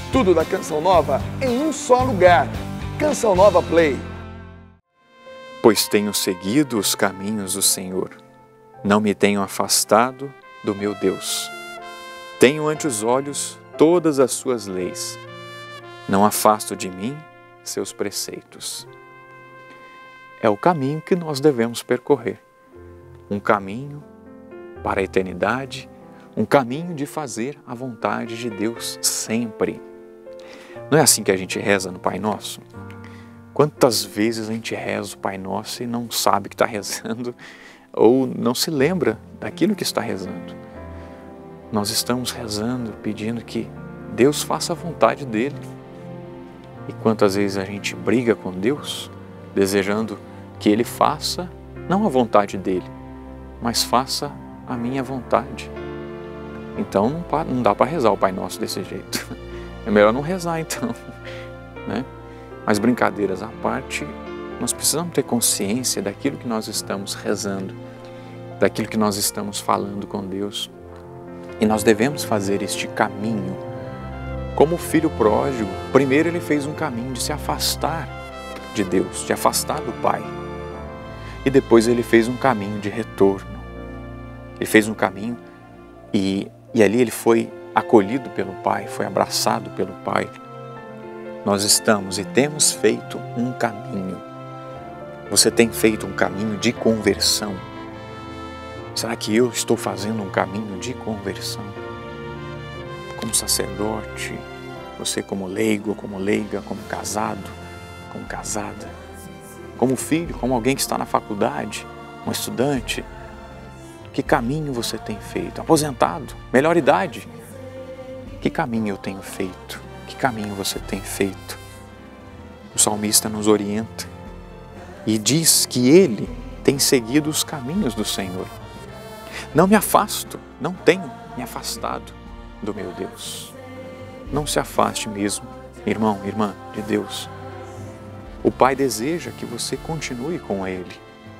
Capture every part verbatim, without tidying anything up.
Tudo da Canção Nova em um só lugar. Canção Nova Play. Pois tenho seguido os caminhos do Senhor, não me tenho afastado do meu Deus. Tenho ante os olhos todas as suas leis, não afasto de mim seus preceitos. É o caminho que nós devemos percorrer, um caminho para a eternidade, um caminho de fazer a vontade de Deus sempre. Não é assim que a gente reza no Pai Nosso? Quantas vezes a gente reza o Pai Nosso e não sabe que está rezando ou não se lembra daquilo que está rezando? Nós estamos rezando, pedindo que Deus faça a vontade dEle. E quantas vezes a gente briga com Deus, desejando que Ele faça, não a vontade dEle, mas faça a minha vontade. Então não, não dá para rezar o Pai Nosso desse jeito. É melhor não rezar então, né? Mas brincadeiras à parte, nós precisamos ter consciência daquilo que nós estamos rezando, daquilo que nós estamos falando com Deus. E nós devemos fazer este caminho. Como o filho pródigo, primeiro ele fez um caminho de se afastar de Deus, de afastar do Pai. E depois ele fez um caminho de retorno. Ele fez um caminho e, e ali ele foi acolhido pelo Pai, foi abraçado pelo Pai. Nós estamos e temos feito um caminho. Você tem feito um caminho de conversão? Será que eu estou fazendo um caminho de conversão? Como sacerdote, você como leigo, como leiga, como casado, como casada, como filho, como alguém que está na faculdade, um estudante, que caminho você tem feito? Aposentado, melhor idade, que caminho eu tenho feito? Que caminho você tem feito? O salmista nos orienta e diz que ele tem seguido os caminhos do Senhor. Não me afasto, não tenho me afastado do meu Deus. Não se afaste mesmo, irmão, irmã de Deus. O Pai deseja que você continue com Ele.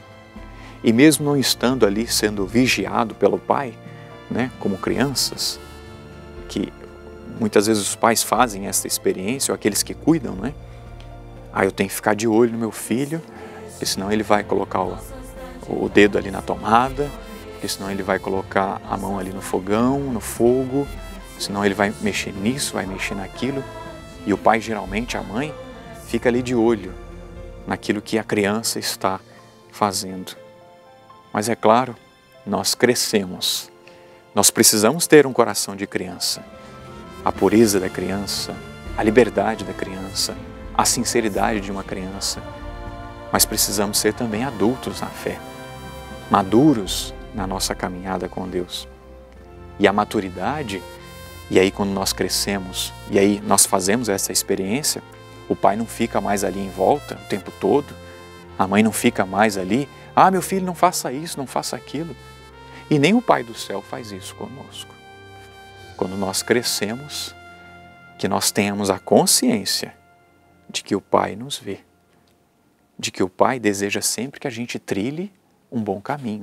E mesmo não estando ali sendo vigiado pelo Pai, né, como crianças, que muitas vezes os pais fazem essa experiência, ou aqueles que cuidam, né? Ah, eu tenho que ficar de olho no meu filho, porque senão ele vai colocar o, o dedo ali na tomada, porque senão ele vai colocar a mão ali no fogão, no fogo, senão ele vai mexer nisso, vai mexer naquilo. E o pai, geralmente, a mãe, fica ali de olho naquilo que a criança está fazendo. Mas é claro, nós crescemos, nós precisamos ter um coração de criança. A pureza da criança, a liberdade da criança, a sinceridade de uma criança. Mas precisamos ser também adultos na fé, maduros na nossa caminhada com Deus. E a maturidade, e aí quando nós crescemos, e aí nós fazemos essa experiência, o pai não fica mais ali em volta o tempo todo, a mãe não fica mais ali, ah, meu filho, não faça isso, não faça aquilo. E nem o Pai do céu faz isso conosco. Quando nós crescemos, que nós tenhamos a consciência de que o Pai nos vê, de que o Pai deseja sempre que a gente trilhe um bom caminho.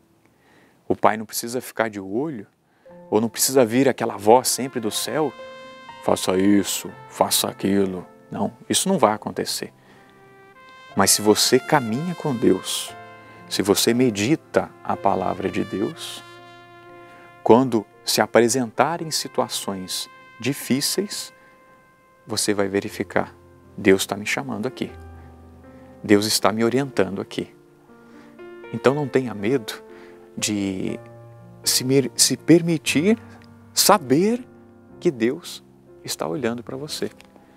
O Pai não precisa ficar de olho, ou não precisa vir aquela voz sempre do céu, faça isso, faça aquilo. Não, isso não vai acontecer. Mas se você caminha com Deus, se você medita a palavra de Deus, quando se apresentarem situações difíceis, você vai verificar, Deus está me chamando aqui. Deus está me orientando aqui. Então não tenha medo de se, se permitir saber que Deus está olhando para você.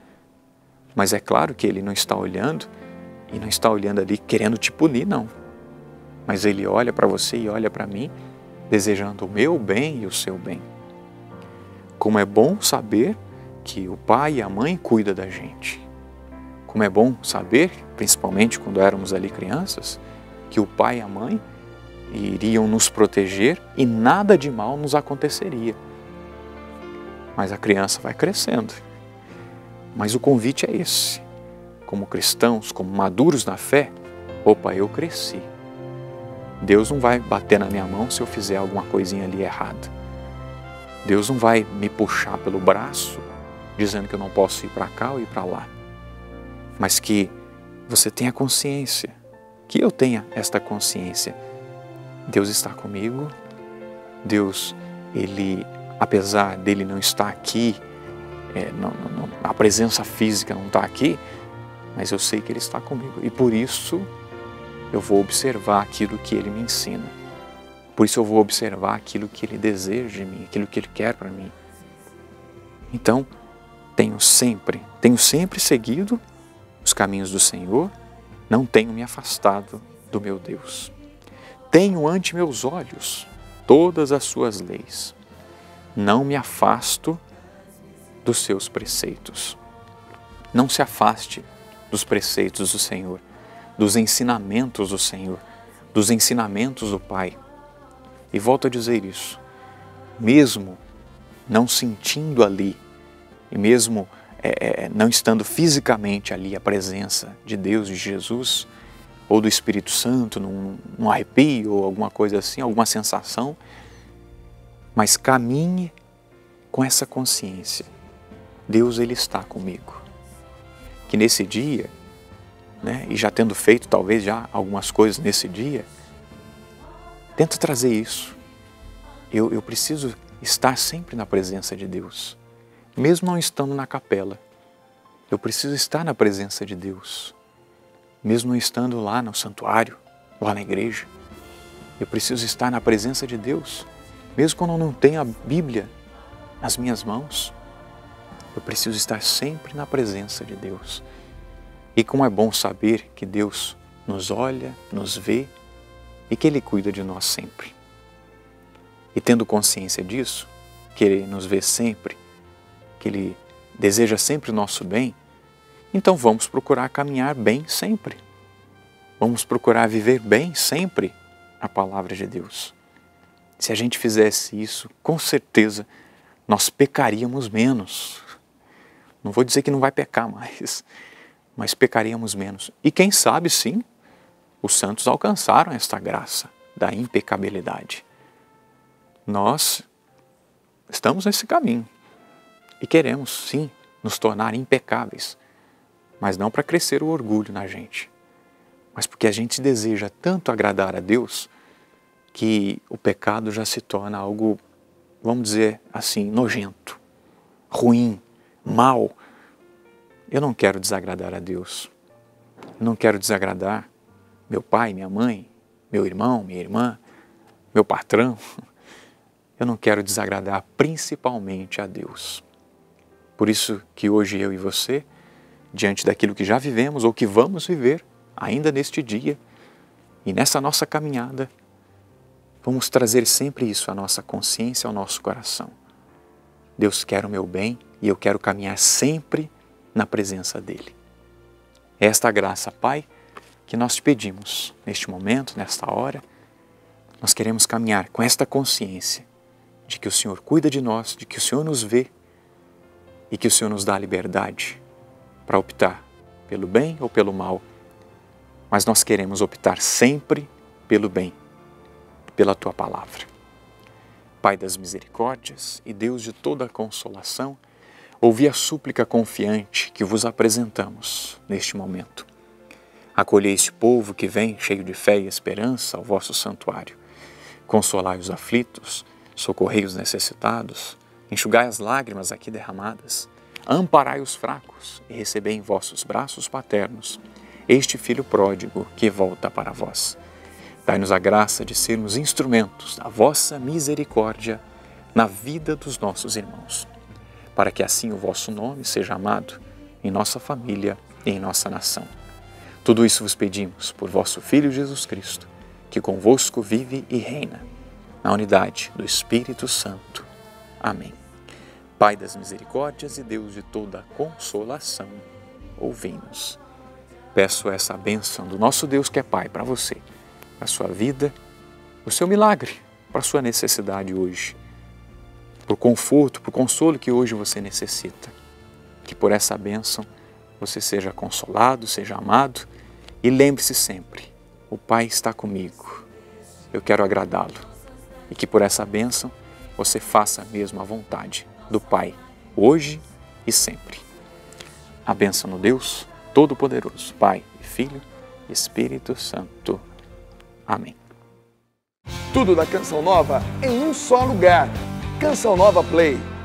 Mas é claro que Ele não está olhando e não está olhando ali querendo te punir, não. Mas Ele olha para você e olha para mim, desejando o meu bem e o seu bem. Como é bom saber que o pai e a mãe cuidam da gente. Como é bom saber, principalmente quando éramos ali crianças, que o pai e a mãe iriam nos proteger e nada de mal nos aconteceria. Mas a criança vai crescendo. Mas o convite é esse. Como cristãos, como maduros na fé, opa, eu cresci. Deus não vai bater na minha mão se eu fizer alguma coisinha ali errada. Deus não vai me puxar pelo braço dizendo que eu não posso ir para cá ou ir para lá, mas que você tenha consciência, que eu tenha esta consciência. Deus está comigo, Deus, Ele, apesar dele não estar aqui, é, não, não, a presença física não está aqui, mas eu sei que Ele está comigo e por isso eu vou observar aquilo que Ele me ensina. Por isso eu vou observar aquilo que Ele deseja de mim, aquilo que Ele quer para mim. Então, tenho sempre, tenho sempre seguido os caminhos do Senhor, não tenho me afastado do meu Deus. Tenho ante meus olhos todas as suas leis. Não me afasto dos seus preceitos. Não se afaste dos preceitos do Senhor, dos ensinamentos do Senhor, dos ensinamentos do Pai. E volto a dizer isso, mesmo não sentindo ali, e mesmo é, não estando fisicamente ali a presença de Deus, de Jesus, ou do Espírito Santo, num, num arrepio ou alguma coisa assim, alguma sensação, mas caminhe com essa consciência. Deus, Ele está comigo. Que nesse dia, né, e já tendo feito talvez já algumas coisas nesse dia, tenta trazer isso. Eu, eu preciso estar sempre na presença de Deus, mesmo não estando na capela. Eu preciso estar na presença de Deus, mesmo não estando lá no santuário, lá na igreja. Eu preciso estar na presença de Deus, mesmo quando eu não tenho a Bíblia nas minhas mãos. Eu preciso estar sempre na presença de Deus. E como é bom saber que Deus nos olha, nos vê e que Ele cuida de nós sempre. E tendo consciência disso, que Ele nos vê sempre, que Ele deseja sempre o nosso bem, então vamos procurar caminhar bem sempre. Vamos procurar viver bem sempre a palavra de Deus. Se a gente fizesse isso, com certeza nós pecaríamos menos. Não vou dizer que não vai pecar mais, mas pecaríamos menos. E quem sabe, sim, os santos alcançaram esta graça da impecabilidade. Nós estamos nesse caminho e queremos, sim, nos tornar impecáveis, mas não para crescer o orgulho na gente, mas porque a gente deseja tanto agradar a Deus que o pecado já se torna algo, vamos dizer assim, nojento, ruim, mal. Eu não quero desagradar a Deus. Eu não quero desagradar meu pai, minha mãe, meu irmão, minha irmã, meu patrão. Eu não quero desagradar principalmente a Deus. Por isso que hoje eu e você, diante daquilo que já vivemos ou que vamos viver ainda neste dia e nessa nossa caminhada, vamos trazer sempre isso à nossa consciência, ao nosso coração. Deus quer o meu bem e eu quero caminhar sempre na presença dEle. É esta graça, Pai, que nós te pedimos neste momento, nesta hora. Nós queremos caminhar com esta consciência de que o Senhor cuida de nós, de que o Senhor nos vê e que o Senhor nos dá a liberdade para optar pelo bem ou pelo mal. Mas nós queremos optar sempre pelo bem, pela Tua palavra. Pai das misericórdias e Deus de toda a consolação, ouvi a súplica confiante que vos apresentamos neste momento. Acolhei este povo que vem cheio de fé e esperança ao vosso santuário. Consolai os aflitos, socorrei os necessitados, enxugai as lágrimas aqui derramadas, amparai os fracos e recebei em vossos braços paternos este filho pródigo que volta para vós. Dai-nos a graça de sermos instrumentos da vossa misericórdia na vida dos nossos irmãos, para que assim o vosso nome seja amado em nossa família e em nossa nação. Tudo isso vos pedimos por vosso Filho Jesus Cristo, que convosco vive e reina, na unidade do Espírito Santo. Amém. Pai das misericórdias e Deus de toda a consolação, ouvi-nos. Peço essa bênção do nosso Deus que é Pai para você, para a sua vida, o seu milagre, para a sua necessidade hoje, por conforto, por consolo que hoje você necessita. Que por essa bênção você seja consolado, seja amado e lembre-se sempre, o Pai está comigo, eu quero agradá-lo. E que por essa bênção você faça mesmo a vontade do Pai, hoje e sempre. A bênção no Deus Todo-Poderoso, Pai, Filho e Espírito Santo. Amém. Tudo da Canção Nova em um só lugar. Canção Nova Play.